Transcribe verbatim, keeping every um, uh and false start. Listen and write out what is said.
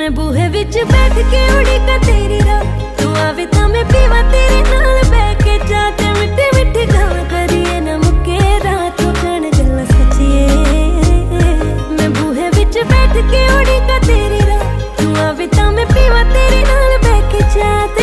मैं बूहे विच बैठ के उड़ीका तेरी राह, तू आवे तां मैं पीवा तेरे नाल बैठ के जाके मिट्टी मिट्टी गल्लां करिए ना मुक्के रात हो जाने गल्लां सच्चिए। मैं बूहे विच बैठ के उड़ीका तेरी राह, तू आवे तां मैं पीवा तेरे नाल बैठ के जाके